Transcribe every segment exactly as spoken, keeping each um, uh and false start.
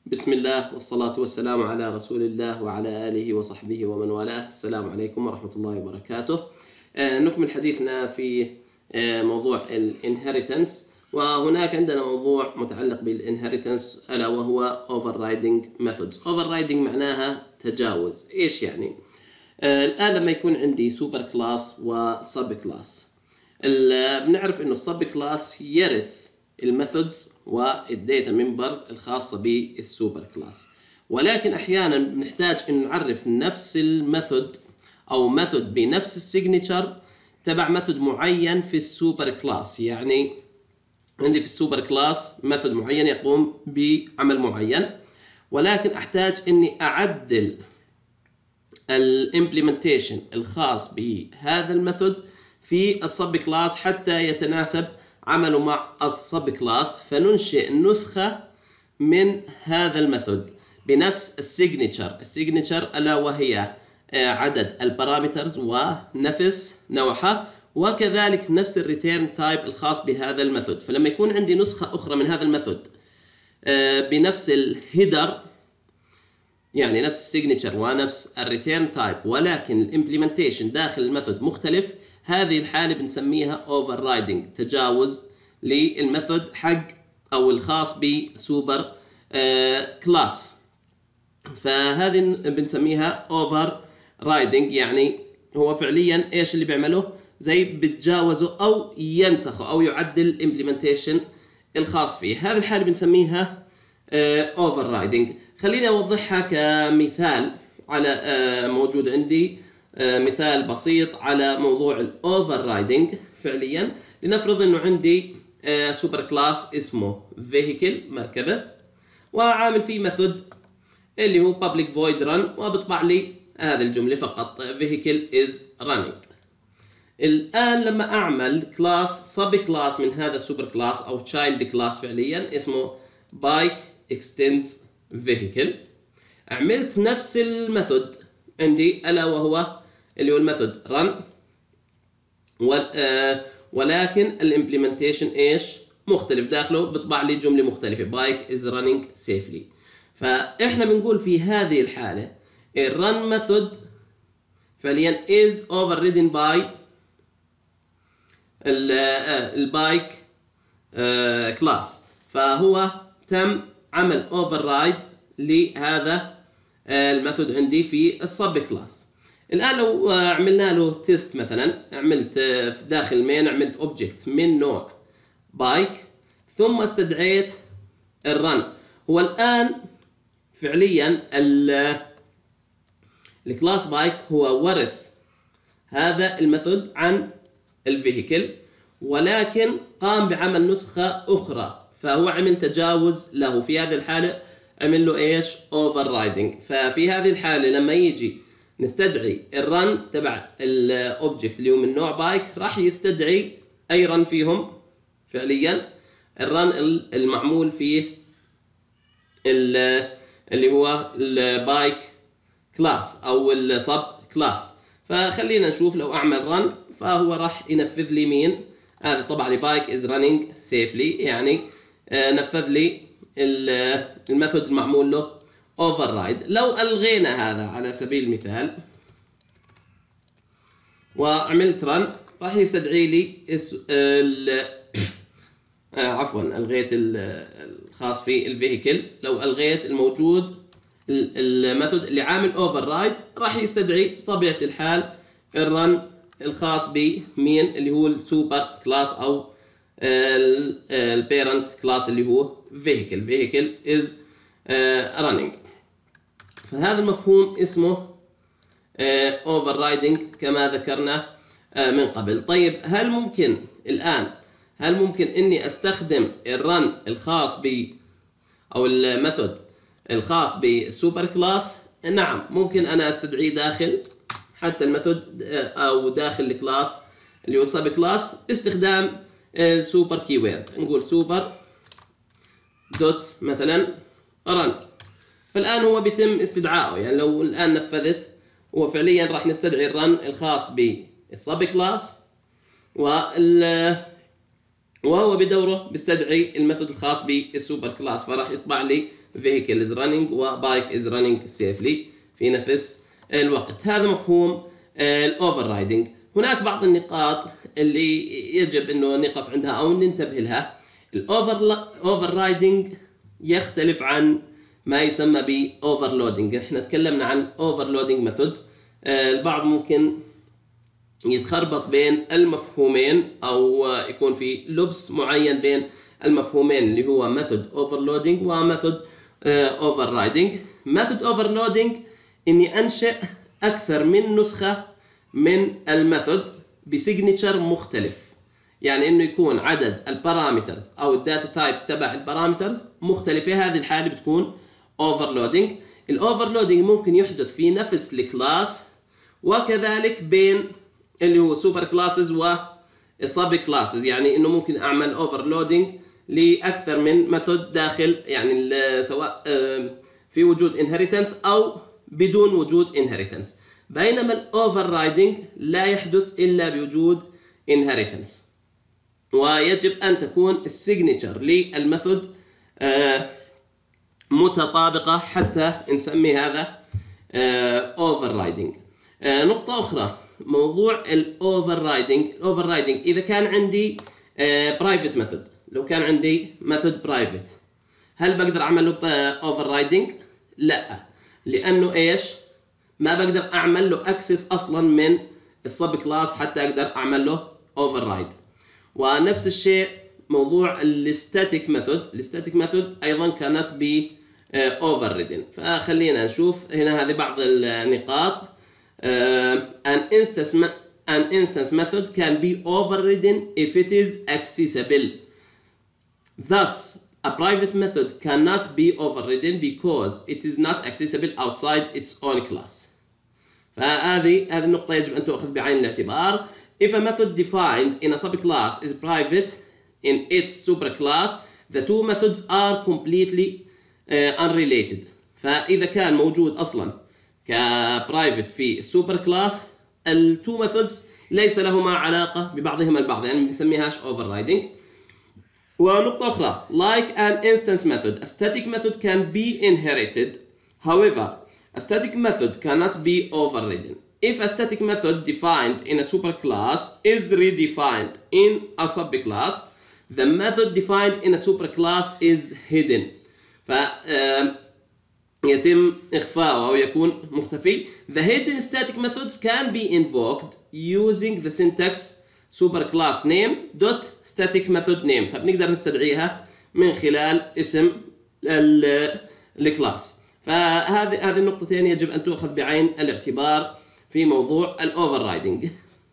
بسم الله والصلاة والسلام على رسول الله وعلى آله وصحبه ومن والاه. السلام عليكم ورحمة الله وبركاته. آه نكمل حديثنا في آه موضوع الانهيرتنس، وهناك عندنا موضوع متعلق بالانهيرتنس ألا وهو overriding methods. overriding معناها تجاوز. إيش يعني؟ آه الآن لما يكون عندي سوبر كلاس وسب كلاس، بنعرف إنه السب كلاس يرث الميثودز والداتا ممبرز الخاصة بالسوبر كلاس، ولكن أحيانا بنحتاج إن نعرف نفس الميثود أو ميثود بنفس السيجنتشر تبع ميثود معين في السوبر كلاس. يعني عندي في السوبر كلاس ميثود معين يقوم بعمل معين، ولكن أحتاج إني أعدل الامبلمنتيشن الخاص بهذا الميثود في السب كلاس حتى يتناسب عمله مع السب كلاس، فننشئ نسخة من هذا الميثود بنفس السيجنتشر السيجنتشر ألا وهي عدد البارامترز ونفس نوعها، وكذلك نفس الريتيرن تايب الخاص بهذا الميثود. فلما يكون عندي نسخة أخرى من هذا الميثود بنفس الهيدر، يعني نفس السيجنتشر ونفس الريتيرن تايب، ولكن الامبلمنتيشن داخل الميثود مختلف، هذه الحالة بنسميها overriding، تجاوز للميثود حق أو الخاص بسوبر كلاس. فهذه بنسميها overriding، يعني هو فعليا إيش اللي بيعمله؟ زي بتجاوزه أو ينسخه أو يعدل الامبلمنتيشن الخاص فيه. هذه الحالة بنسميها overriding. خليني أوضحها كمثال على موجود عندي مثال بسيط على موضوع الاوفر رايدنج. فعليا لنفرض انه عندي سوبر كلاس اسمه vehicle مركبه، وعامل فيه ميثود اللي هو public void run، وبطبع لي هذه الجمله فقط vehicle is running. الان لما اعمل كلاس سب كلاس من هذا السوبر كلاس او child كلاس فعليا اسمه bike extends vehicle، عملت نفس الميثود عندي ألا وهو اللي هو الميثود run، ولكن الامبلمنتيشن ايش؟ مختلف، داخله بطبع لي جمله مختلفه bike is running safely. فاحنا بنقول في هذه الحاله الرن ميثود فعليا is overridden by البايك كلاس، فهو تم عمل override لهذا الميثود عندي في السب كلاس. الان لو عملنا له تيست، مثلا عملت في داخل مين عملت اوبجكت من نوع بايك ثم استدعيت الرن، هو الان فعليا الكلاس بايك هو ورث هذا الميثود عن الفيهيكل، ولكن قام بعمل نسخة أخرى، فهو عمل تجاوز له. في هذه الحالة عمل له ايش؟ overriding. ففي هذه الحالة لما يجي نستدعي الرن تبع الاوبجكت اللي هو من نوع بايك، راح يستدعي اي رن فيهم فعليا الرن المعمول فيه اللي هو البايك كلاس او السب كلاس. فخلينا نشوف لو اعمل رن فهو راح ينفذ لي مين؟ هذا طبعا لي بايك is running safely، يعني نفذ لي الميثود المعمول له override. لو ألغينا هذا على سبيل المثال وعملت رن، راح يستدعي لي ال آه عفوا ألغيت الخاص في الفيهيكل. لو ألغيت الموجود الميثود اللي عامل override، راح يستدعي طبيعة الحال الرن الخاص بمين اللي هو السوبر كلاس أو البيرنت كلاس اللي هو vehicle vehicle is uh, running. فهذا المفهوم اسمه uh, overriding كما ذكرنا uh, من قبل. طيب هل ممكن الآن هل ممكن إني أستخدم الرن الخاص ب أو الميثود الخاص بالسوبر كلاس؟ نعم، ممكن أنا أستدعيه داخل حتى الميثود أو داخل الكلاس اللي هو سب كلاس باستخدام السوبر كيورد. نقول سوبر دوت مثلا رن، فالآن هو بيتم استدعائه. يعني لو الآن نفذت هو فعليا راح نستدعي الرن الخاص بالسب كلاس، وهو بدوره بيستدعي الميثود الخاص بالسوبر كلاس، فراح يطبع لي vehicle is running و bike is running safely في نفس الوقت. هذا مفهوم الاوفر رايدنج. هناك بعض النقاط اللي يجب انه نقف عندها او ننتبه لها. الاوفر اوفر رايدنج يختلف عن ما يسمى ب overloading. احنا تكلمنا عن overloading methods. البعض ممكن يتخربط بين المفهومين او يكون في لبس معين بين المفهومين اللي هو method overloading و method overriding. method overloading اني انشئ اكثر من نسخة من الميثود بسيجنتشر مختلف، يعني انه يكون عدد البارامترز او الداتا تايبس تبع البارامترز مختلفة. هذه الحالة بتكون overloading. الاوفرلودنج ممكن يحدث في نفس الكلاس وكذلك بين اللي هو سوبر كلاسز وسب كلاسز، يعني انه ممكن اعمل اوفرلودنج لاكثر من ميثود داخل، يعني سواء في وجود انهيرتنس او بدون وجود انهيرتنس. بينما الاوفر رايدنج لا يحدث الا بوجود انهيرتنس، ويجب ان تكون السيجنتشر للميثود متطابقة حتى نسمي هذا اوفر رايدنج. نقطة أخرى، موضوع الاوفر رايدنج. الاوفر رايدنج إذا كان عندي برايفت ميثود، لو كان عندي ميثود برايفت، هل بقدر أعمل له اوفر رايدنج؟ لا، لأنه إيش؟ ما بقدر أعمل له أكسس أصلا من السب كلاس حتى أقدر أعمل له اوفر رايد. ونفس الشيء موضوع الستاتيك ميثود. الستاتيك ميثود أيضا كانت ب overridden. فخلينا نشوف هنا هذه بعض النقاط. uh, an instance an instance method can be overridden if it is accessible. Thus, a private method cannot be overridden because it is not accessible outside its own class. فهذه هذه النقطة يجب أن تؤخذ بعين الاعتبار. If a method defined in a subclass is private in its superclass, the two methods are completely uh, unrelated. فإذا كان موجود أصلا كبرايفت في السوبر كلاس، التو ميثودز ليس لهما علاقة ببعضهما البعض، يعني ما بنسميهاش overriding. ونقطة أخرى، like an instance method, a static method can be inherited. However, a static method cannot be overridden. If a static method defined in a superclass is redefined in a subclass, the method defined in a superclass is hidden. ف يتم إخفاؤه أو يكون مختفي. The hidden static methods can be invoked using the syntax superclass name dot static method name. فبنقدر نستدعيها من خلال اسم الكلاس. فهذه هذه النقطتين يجب أن تؤخذ بعين الاعتبار في موضوع الأوفر رايدنج.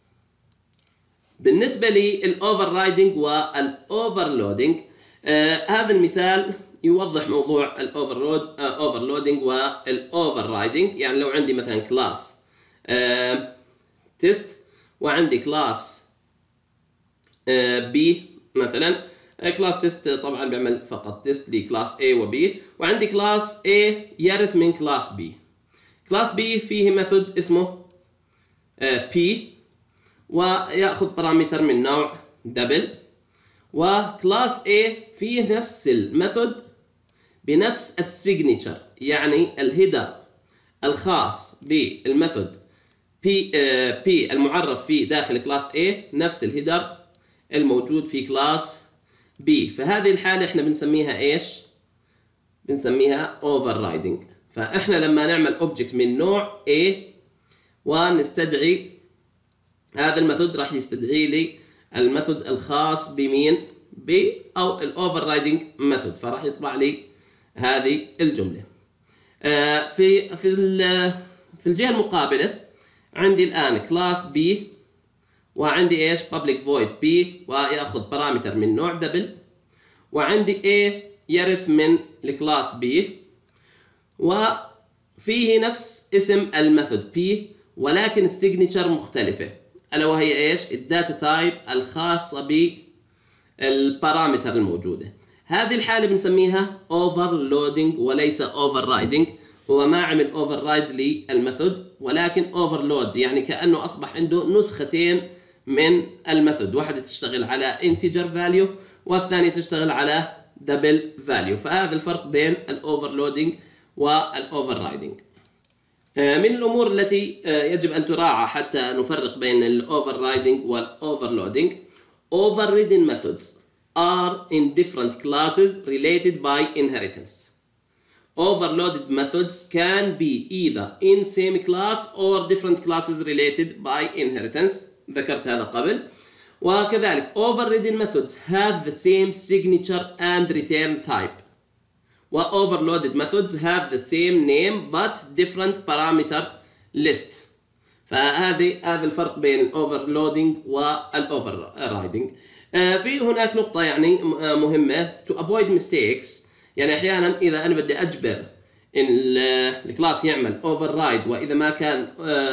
بالنسبة للأوفر رايدنج والأوفرلودنج، آه هذا المثال يوضح موضوع الأوفرلود أوفرلودنج والأوفر رايدنج. يعني لو عندي مثلا كلاس آه تيست وعندي كلاس آه بي مثلا، كلاس تيست طبعا بيعمل فقط تيست لكلاس A و B، وعندي كلاس A يرث من كلاس B. كلاس B فيه ميثود اسمه آه P ويأخذ بارامتر من نوع دبل، وكلاس A فيه نفس الميثود بنفس السيجنتشر، يعني الهيدر الخاص بالميثود P, آه P المعرف في داخل كلاس A نفس الهيدر الموجود في كلاس B. فهذه الحالة احنا بنسميها ايش؟ بنسميها overriding. فاحنا لما نعمل اوبجكت من نوع A ونستدعي هذا الميثود راح يستدعي لي الميثود الخاص بمين؟ ب او الاوفررايدنج ميثود، فراح يطبع لي هذه الجملة. آه في في في الجهة المقابلة عندي الآن كلاس B وعندي ايش؟ public void P ويأخذ بارامتر من نوع دبل، وعندي A يرث من الكلاس B وفيه نفس اسم الميثود P ولكن السيجنتشر مختلفة، ألا وهي ايش؟ الداتا تايب الخاصة بالبارامتر الموجودة. هذه الحالة بنسميها overloading وليس overriding. هو ما عمل override للميثود ولكن overload، يعني كأنه أصبح عنده نسختين من الميثود، واحدة تشتغل على integer value والثانية تشتغل على دبل فاليو. فهذا الفرق بين الاوفرلودنج والاوفررايدنج. من الامور التي يجب ان تراعى حتى نفرق بين الاوفررايدنج والاوفرلودنج: overridden methods are in different classes related by inheritance. Overloaded methods can be either in same class or different classes related by inheritance. ذكرت هذا قبل. وكذلك overridden methods have the same signature and return type. و overloaded methods have the same name but different parameter list. فهذه هذا الفرق بين الاوفرلودنج والاوفررايدنج. في هناك نقطة يعني مهمة to avoid mistakes. يعني احيانا اذا انا بدي اجبر ان الكلاس يعمل override واذا ما كان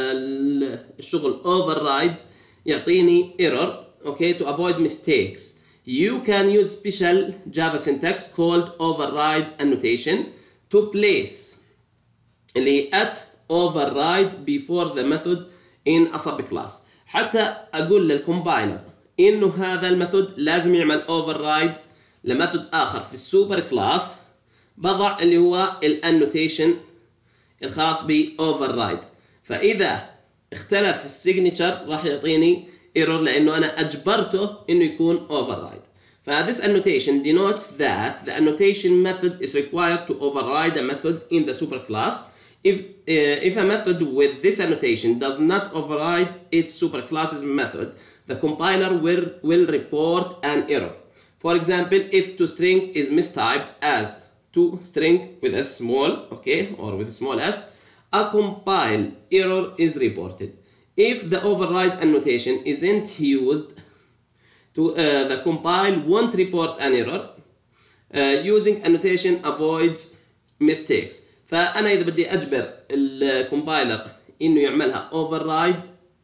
الشغل override يعطيني error. Okay, to avoid mistakes you can use special Java syntax called override annotation to place اللي at override before the method in a subclass. حتى اقول للكومبايلر انه هذا الميثود لازم يعمل override لميثود اخر في السوبر كلاس، بضع اللي هو الانوتيشن الخاص ب override. فاذا اختلف السيجنتشر راح يعطيني ايرور لانه انا اجبرته انه يكون override. ف this annotation denotes that the annotation method is required to override a method in the superclass. If uh, if a method with this annotation does not override its superclass's method, the compiler will will report an error. For example, if toString is mistyped as toString with a small, okay, or with a small s, a compile error is reported. If the override annotation isn't used, to, uh, the compile won't report an error. Uh, using annotation avoids mistakes. فأنا إذا بدي أجبر الكومبايلر إنه يعملها override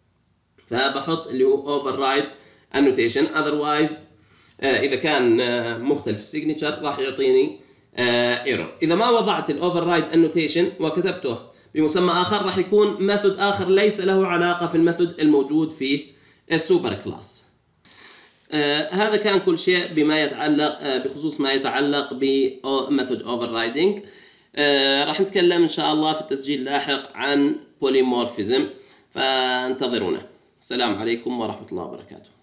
فبحط اللي هو override annotation. otherwise uh, إذا كان uh, مختلف السيجنتشر راح يعطيني uh, error. إذا ما وضعت الاوفررايد annotation وكتبته بمسمى آخر راح يكون ميثود آخر ليس له علاقة في الميثود الموجود في السوبر كلاس. آه هذا كان كل شيء بما يتعلق آه بخصوص ما يتعلق بميثود overriding. آه راح نتكلم إن شاء الله في التسجيل اللاحق عن polymorphism، فانتظرونا. السلام عليكم ورحمة الله وبركاته.